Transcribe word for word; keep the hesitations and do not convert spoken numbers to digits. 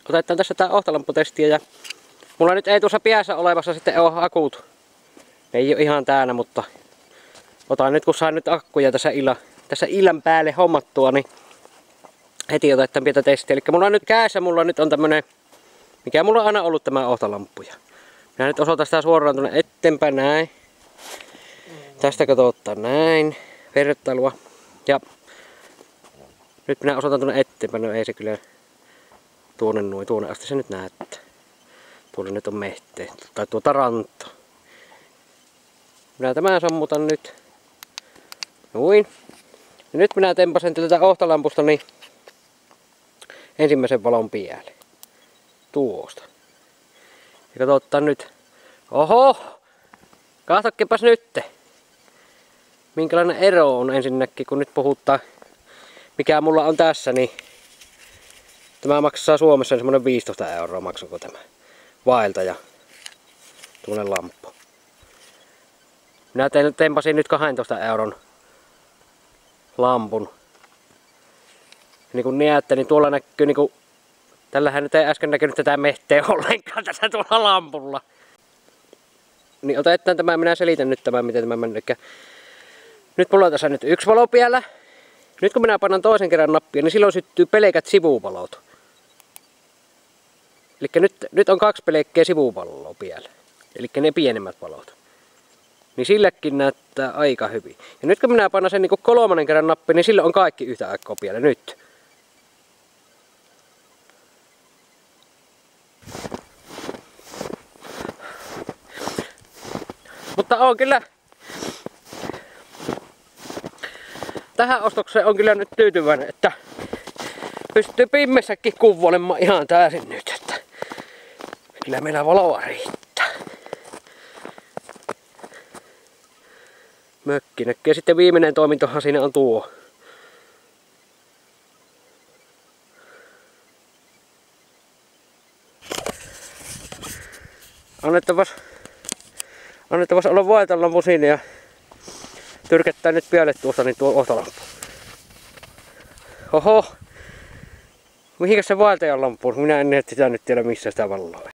otetaan tässä tää ohtalamputestiä ja mulla nyt ei tuossa päässä olevassa sitten ole akut. Ei ole ihan täynnä, mutta otan nyt kun saan nyt akkuja tässä illan, tässä illan päälle hommattua, niin heti otetaan pientä testiä. Eli mulla on nyt kädessä, mulla nyt on tämmönen, mikä mulla on aina ollut tämä ohtalamppuja. Minä nyt osoitan sitä suoraan tuonne eteenpäin näin. Tästä katsotaan näin. Vertailua. Ja nyt minä osoitan tuonne eteenpäin, no ei se kyllä tuonne noin, tuonne asti se nyt näyttää. Tuolla nyt on mehteet, tai tuota ranto. Minä tämän sammutan nyt. Noin. Ja nyt minä tempasen tätä ohtalampusta niin ensimmäisen valon päälle. Tuosta. Ja katsotaan nyt. Oho! Katsokepas nyt. Minkälainen ero on ensinnäkin, kun nyt puhutaan, mikä mulla on tässä, niin tämä maksaa Suomessa semmonen viisitoista euroa, maksako tämä vaeltaja, tuollainen lamppu. Minä tempasin nyt kahdentoista euron lampun. Niin kuin näette, niin tuolla näkyy niinku, tällähän nyt ei äsken näkynyt tätä mehteä ollenkaan tässä tuolla lampulla. Niin otetaan tämä, minä selitän nyt tämän, miten tämä menee. Nyt mulla on tässä nyt yksi valo päällä. Nyt kun minä painan toisen kerran nappia, niin silloin syttyy pelkät sivuvalot. Eli nyt, nyt on kaksi pelkkiä sivuvaloa päällä. Eli ne pienemmät valot. Niin silläkin näyttää aika hyvin. Ja nyt kun minä painan sen niin kuin kolmannen kerran nappi, niin silloin on kaikki yhtä aikaa päällä. Nyt. Mutta on kyllä, tähän ostokseen on kyllä nyt tyytyväinen, että pystyy pimmessäkin kuvailemaan ihan täysin nyt, että kyllä meillä valoa riittää. Mökki näkyy. Ja sitten viimeinen toimintohan siinä on tuo. Annettavas, annettavas olla vaeltalampu siinä ja tyrkättää nyt päälle tuosta niin tuo ohtalampu. Oho! Mihinkäs se vaeltajan lampu on? Minä en näe sitä nyt tiedä missä sitä valoa.